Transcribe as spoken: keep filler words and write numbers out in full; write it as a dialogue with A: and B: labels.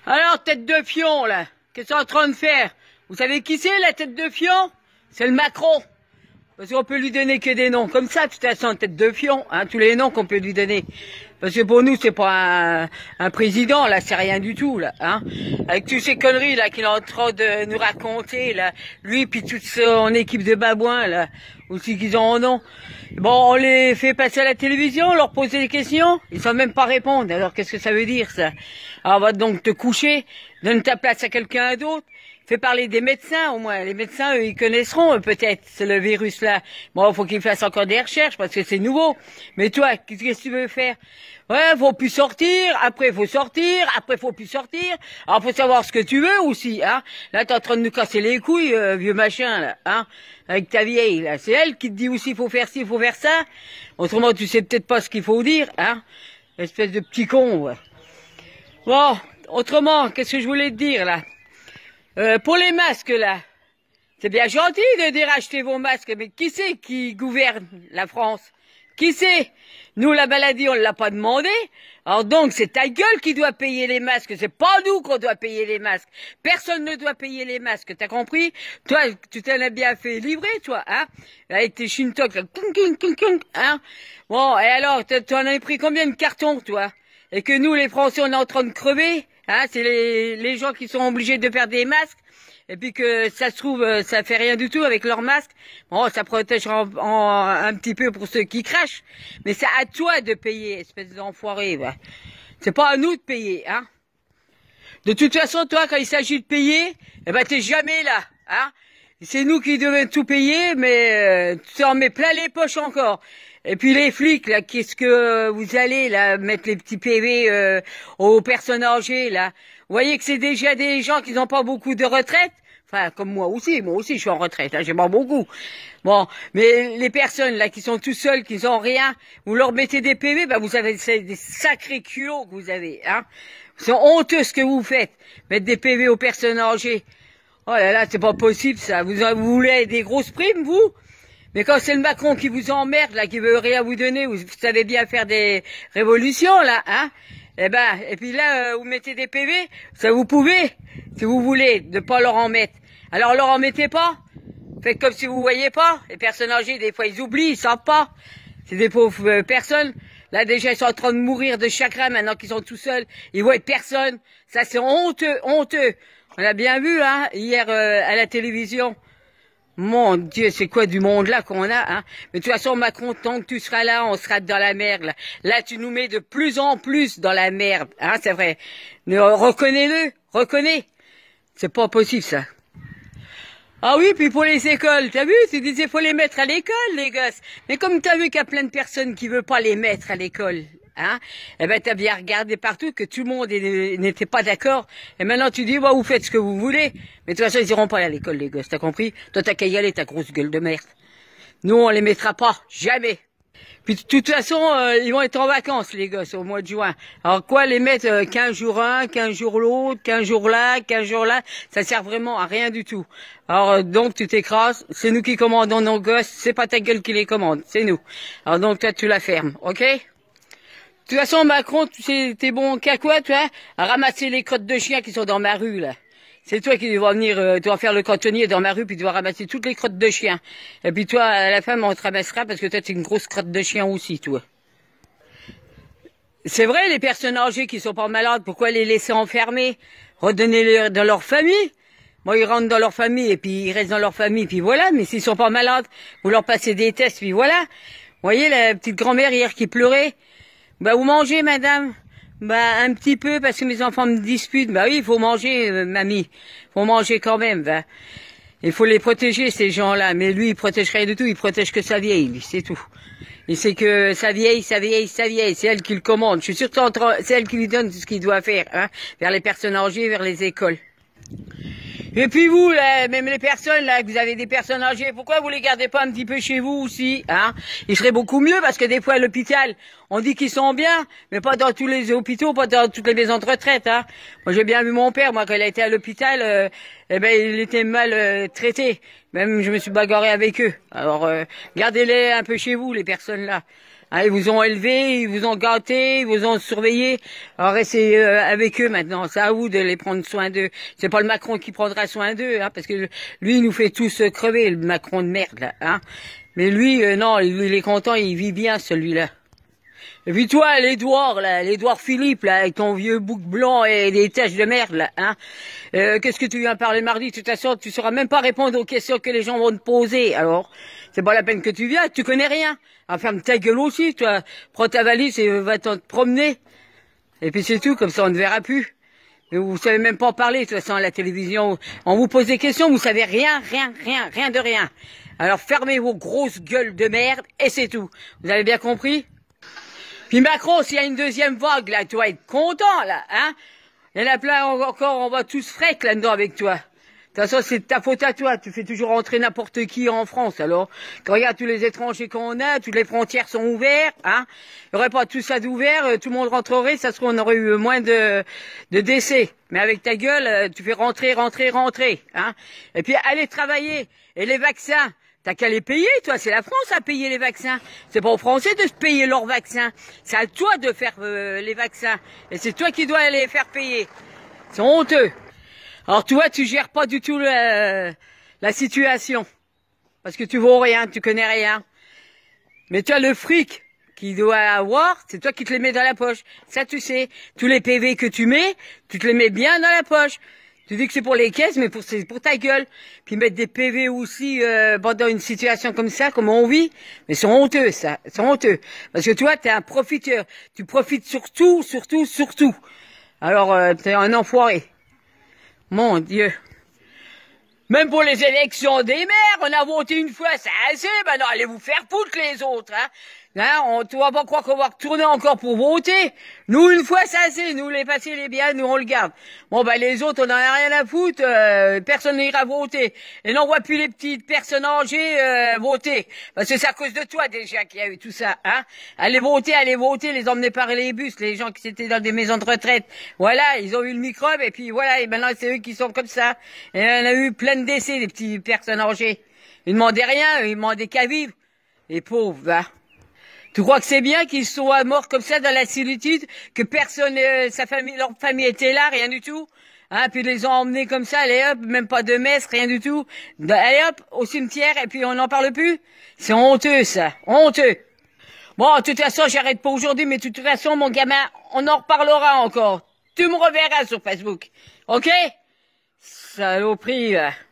A: Alors, tête de fion, là, qu'est-ce qu'on est en train de faire? Vous savez qui c'est, la tête de fion? C'est le Macron. Parce qu'on peut lui donner que des noms comme ça, de toute façon, tête de fion, hein, tous les noms qu'on peut lui donner. Parce que pour nous, c'est pas un, un président, là, c'est rien du tout, là, hein. Avec toutes ces conneries, là, qu'il est en train de nous raconter, là, lui, puis toute son équipe de babouins, là, aussi qu'ils en ont. Bon, on les fait passer à la télévision, on leur pose des questions, ils savent même pas répondre. Alors, qu'est-ce que ça veut dire, ça? Alors, on va donc te coucher, donne ta place à quelqu'un d'autre. Fais parler des médecins, au moins. Les médecins, eux, ils connaisseront, peut-être, le virus-là. Bon, faut qu'ils fassent encore des recherches, parce que c'est nouveau. Mais toi, qu'est-ce que tu veux faire? Ouais, faut plus sortir, après faut sortir, après faut plus sortir. Alors, faut savoir ce que tu veux aussi, hein. Là, t'es en train de nous casser les couilles, euh, vieux machin, là, hein. Avec ta vieille, là. C'est elle qui te dit aussi, faut faire ci, faut faire ça. Autrement, tu sais peut-être pas ce qu'il faut dire, hein. Espèce de petit con, ouais. Bon, autrement, qu'est-ce que je voulais te dire, là? Euh, pour les masques, là, c'est bien gentil de dire acheter vos masques, mais qui c'est qui gouverne la France? Qui c'est? Nous, la maladie, on ne l'a pas demandé. Alors donc, c'est ta gueule qui doit payer les masques. C'est pas nous qu'on doit payer les masques. Personne ne doit payer les masques. T'as compris? Toi, tu t'en as bien fait livrer, toi, hein? Avec tes shintok, là, hein? Bon, et alors, t'en as pris combien de cartons, toi? Et que nous, les Français, on est en train de crever? Hein, c'est les, les gens qui sont obligés de faire des masques, et puis que ça se trouve, ça fait rien du tout avec leurs masques. Bon, ça protège en, en, un petit peu pour ceux qui crachent, mais c'est à toi de payer, espèce d'enfoiré. Ouais. C'est pas à nous de payer, hein. De toute façon, toi, quand il s'agit de payer, eh ben t'es jamais là, hein. C'est nous qui devons tout payer, mais euh, tu en mets plein les poches encore. Et puis les flics, là, qu'est-ce que vous allez, là, mettre les petits P V euh, aux personnes âgées, là? Vous voyez que c'est déjà des gens qui n'ont pas beaucoup de retraite? Enfin, comme moi aussi, moi aussi je suis en retraite, hein, j'ai pas beaucoup. Bon, mais les personnes, là, qui sont tout seuls, qui n'ont rien, vous leur mettez des P V, ben vous avez des sacrés culots que vous avez, hein? C'est honteux ce que vous faites, mettre des P V aux personnes âgées. Oh là là, c'est pas possible, ça. Vous, vous voulez des grosses primes, vous? Mais quand c'est le Macron qui vous emmerde, là, qui veut rien vous donner, vous savez bien faire des révolutions, là, hein? Eh ben, et puis là, euh, vous mettez des P V, ça vous pouvez, si vous voulez, de pas leur en mettre. Alors, leur en mettez pas. Faites comme si vous voyez pas. Les personnes âgées, des fois, ils oublient, ils savent pas. C'est des pauvres euh, personnes. Là, déjà, ils sont en train de mourir de chagrin maintenant qu'ils sont tout seuls. Ils voient personne. Ça, c'est honteux, honteux. On l'a bien vu, hein, hier euh, à la télévision. Mon Dieu, c'est quoi du monde là qu'on a, hein? Mais de toute façon, Macron, tant que tu seras là, on sera dans la merde. Là, là tu nous mets de plus en plus dans la merde, hein, c'est vrai. Mais reconnais-le, reconnais. C'est pas possible, ça. Ah oui, puis pour les écoles, t'as vu, tu disais faut les mettre à l'école, les gosses. Mais comme t'as vu qu'il y a plein de personnes qui veulent pas les mettre à l'école, hein, eh ben t'as bien regardé partout que tout le monde n'était pas d'accord. Et maintenant tu dis, bah, vous faites ce que vous voulez. Mais de toute façon, ils iront pas à l'école, les gosses, t'as compris? Toi, t'as qu'à y aller, ta grosse gueule de merde. Nous, on les mettra pas, jamais. Puis de toute façon, euh, ils vont être en vacances, les gosses, au mois de juin. Alors quoi, les mettre euh, quinze jours un, quinze jours l'autre, quinze jours là, quinze jours là, ça sert vraiment à rien du tout. Alors euh, donc tu t'écrases, c'est nous qui commandons nos gosses, c'est pas ta gueule qui les commande, c'est nous. Alors donc toi tu la fermes, ok? De toute façon, Macron, tu sais, t'es bon qu'à quoi, toi? À ramasser les crottes de chiens qui sont dans ma rue, là. C'est toi qui dois venir, euh, tu vas faire le cantonnier dans ma rue, puis tu vas ramasser toutes les crottes de chiens. Et puis toi, à la fin, on te ramassera parce que toi, t'es une grosse crotte de chien aussi, toi. C'est vrai, les personnes âgées qui sont pas malades, pourquoi les laisser enfermer? Redonnez-les dans leur famille. Moi, ils rentrent dans leur famille, et puis ils restent dans leur famille, puis voilà. Mais s'ils sont pas malades, vous leur passez des tests, puis voilà. Vous voyez, la petite grand-mère hier qui pleurait. Bah, vous mangez, madame? Bah, un petit peu, parce que mes enfants me disputent. Bah oui, il faut manger, euh, mamie. Faut manger quand même, bah. Il faut les protéger, ces gens-là. Mais lui, il protège rien du tout, il protège que sa vieille, lui, c'est tout. Il sait que sa vieille, sa vieille, sa vieille, c'est elle qui le commande. Je suis sûr que c'est elle qui lui donne ce qu'il doit faire, hein, vers les personnes âgées, vers les écoles. Et puis vous, là, même les personnes, là, que vous avez des personnes âgées, pourquoi vous les gardez pas un petit peu chez vous aussi, hein? Ils seraient beaucoup mieux, parce que des fois, à l'hôpital, on dit qu'ils sont bien, mais pas dans tous les hôpitaux, pas dans toutes les maisons de retraite, hein. Moi, j'ai bien vu mon père, moi, quand il a été à l'hôpital, euh, eh ben, il était mal euh, traité. Même, je me suis bagarré avec eux. Alors, euh, gardez-les un peu chez vous, les personnes là. Hein, ils vous ont élevé, ils vous ont gâté, ils vous ont surveillé. Alors restez euh, avec eux maintenant. C'est à vous de les prendre soin d'eux. C'est pas le Macron qui prendra soin d'eux, hein, parce que lui, il nous fait tous crever, le Macron de merde, là. Hein. Mais lui, euh, non, lui, il est content, il vit bien, celui-là. Et puis toi, l'Édouard, là, l'Édouard Philippe, là, avec ton vieux bouc blanc et des taches de merde, là, hein. Euh, qu'est-ce que tu viens parler mardi? De toute façon, tu sauras même pas répondre aux questions que les gens vont te poser. Alors, c'est pas la peine que tu viennes, tu connais rien. Alors, ferme ta gueule aussi, toi. Prends ta valise et va te promener. Et puis c'est tout, comme ça on ne verra plus. Et vous savez même pas en parler, de toute façon, à la télévision. On vous pose des questions, vous savez rien, rien, rien, rien de rien. Alors fermez vos grosses gueules de merde et c'est tout. Vous avez bien compris? Puis Macron, s'il y a une deuxième vague, là, tu vas être content, là, hein? Il y en a plein encore, on va tous frec là-dedans avec toi. De toute façon, c'est de ta faute à toi. Tu fais toujours entrer n'importe qui en France, alors. Quand regarde tous les étrangers qu'on a, toutes les frontières sont ouvertes, hein? Il n'y aurait pas tout ça d'ouvert, tout le monde rentrerait, ça serait, on aurait eu moins de, de décès. Mais avec ta gueule, tu fais rentrer, rentrer, rentrer, hein? Et puis, allez travailler. Et les vaccins. T'as qu'à les payer, toi. C'est la France à payer les vaccins. C'est pas aux Français de se payer leurs vaccins. C'est à toi de faire euh, les vaccins. Et c'est toi qui dois les faire payer. C'est honteux. Alors toi, tu gères pas du tout la, la situation. Parce que tu vaux rien, tu connais rien. Mais tu as le fric qu'il doit avoir, c'est toi qui te les mets dans la poche. Ça, tu sais. Tous les P V que tu mets, tu te les mets bien dans la poche. Tu dis que c'est pour les caisses, mais pour, c'est pour ta gueule. Puis mettre des P V aussi euh, dans une situation comme ça, comme on vit. Mais c'est honteux, ça. C'est honteux. Parce que toi, t'es un profiteur. Tu profites surtout, surtout, surtout. Alors, euh, t'es un enfoiré. Mon Dieu. Même pour les élections des maires, on a voté une fois, c'est assez. Maintenant, allez vous faire foutre les autres, hein. Hein, on, tu vas pas croire qu'on va retourner encore pour voter. Nous, une fois, c'est assez. Nous, les passés, les biens, nous, on le garde. Bon, ben, les autres, on en a rien à foutre. Euh, personne n'ira voter. Et n'en voit plus les petites personnes âgées euh, voter. Parce que c'est à cause de toi, déjà, qu'il y a eu tout ça, hein. Allez voter, allez voter, les emmener par les bus, les gens qui étaient dans des maisons de retraite. Voilà, ils ont eu le microbe, et puis voilà, et maintenant, c'est eux qui sont comme ça. Et on a eu plein de décès, les petites personnes âgées. Ils demandaient rien, ils demandaient qu'à vivre. Les pauvres, hein. Tu crois que c'est bien qu'ils soient morts comme ça dans la solitude, que personne, euh, sa famille, leur famille était là, rien du tout, hein, puis ils les ont emmenés comme ça, allez hop, même pas de messe, rien du tout, allez hop, au cimetière, et puis on n'en parle plus. C'est honteux, ça, honteux. Bon, de toute façon, j'arrête pas aujourd'hui, mais de toute façon, mon gamin, on en reparlera encore. Tu me reverras sur Facebook, ok? Saloperie, là.